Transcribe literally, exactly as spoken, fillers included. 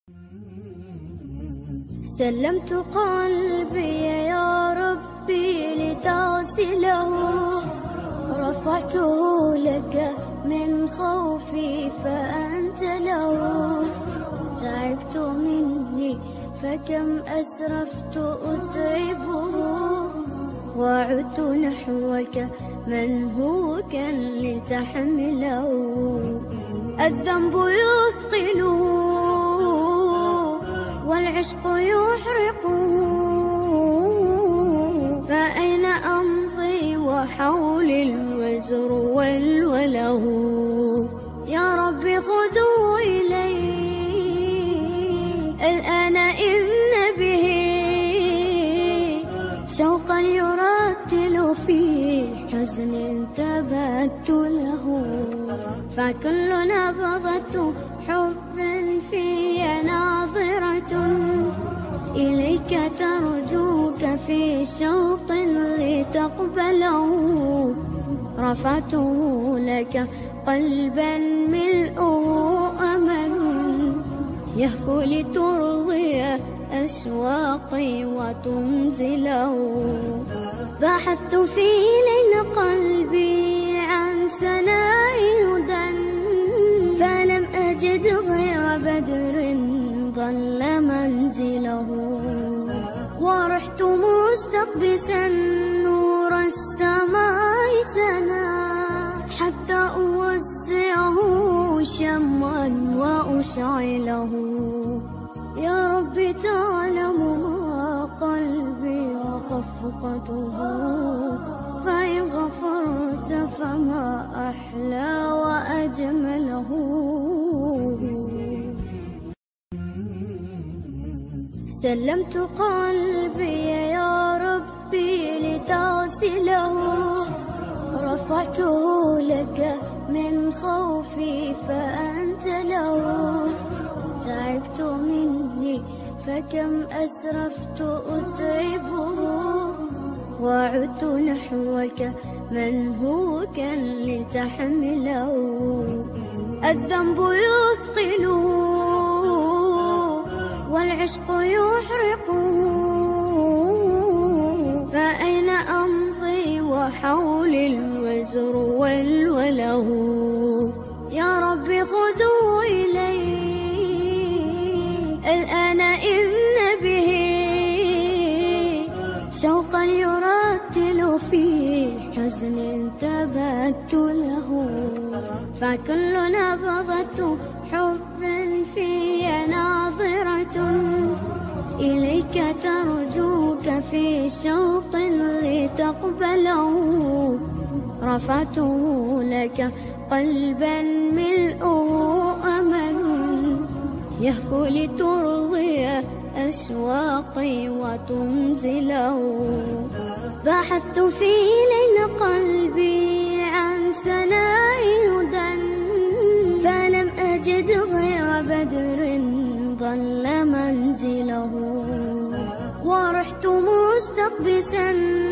سلمت قلبي يا ربي لتصله، رفعته لك من خوفي فأنت له. تعبت مني فكم أسرفت أتعبه، وعدت نحوك من هو كان لتحمله. الذنب يثقله والعشق يحرقه، فأين أمضي وحولي الوزر والوله. يا رب خذوا إلي الآن إن به شوقا يرتل في حزن تبت له. فكل نبضة حب في ناظرة إليك ترجوك في شوق لتقبله. رفعته لك قلبا ملؤه أمل يهفو لترضي أشواقي وتنزله. بحثت في ليل قلبي عن سناء هدى، فلم أجد غير بدر ظل منزله. ورحت مستقبسا نور السماء سنا، حتى أوسعه شمعا وأشعله. يا رب تعلم ما قلبي وخفقته، فإن غفرت فما أحلى وأجمله. سلمت قلبي يا ربي لتصله، رفعته لك من خوفي فأنت له. تعبت مني فكم أسرفت أتعبه، وعدت نحوك من هو كان لتحمله. الذنب يثقله والعشق يحرقه، فأين أمضي وحولي الوزر والوله. يا رب خذوا إلي الآن إن به شوقا يرتل في حزن تبت له. فكل نبضة حب في ناظرة إليك ترجوك في شوق لتقبله. رفعته لك قلبا ملؤه أمل يهفو لترضي أشواقي وتنزله. بحثت في ليل قلبي عن سناء هدى، فلم أجد غير بدر ظل منزله. ورحت مستقبسا